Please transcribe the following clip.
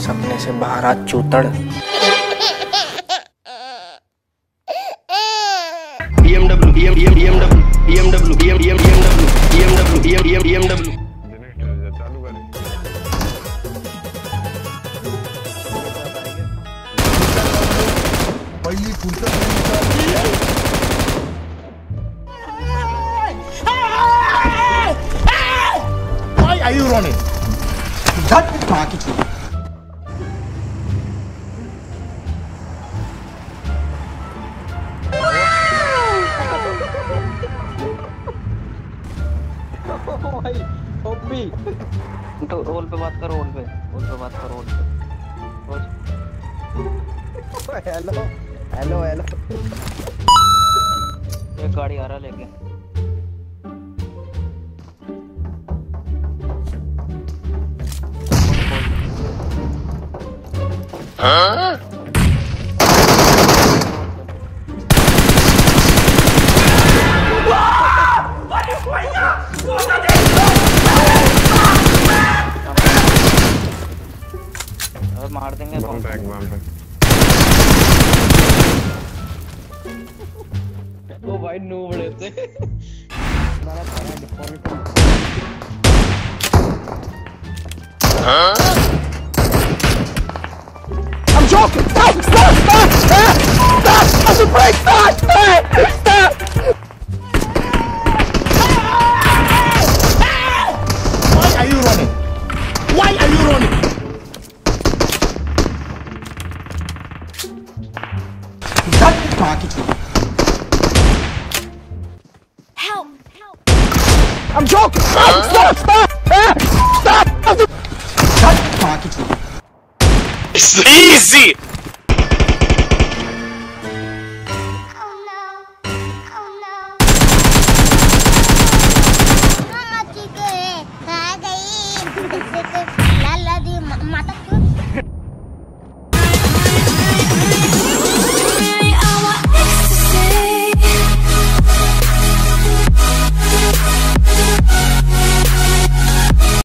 सपने से बाहर आ चूतड़। Why are you running? तो रोल पे बात करो, रोल पे बात करो, रोल पे। हेलो हेलो हेलो, एक गाड़ी आ रहा लेके। हाँ? मार देंगे वो भाई नूब लेते। I'm joking! Stop! Stop! Stop! Stop! Stop the brake! Stop! Stop! Stop! Why are you running? Why are you running? Help! Help! I'm joking! Stop! Stop! Stop! Stop! It's easy!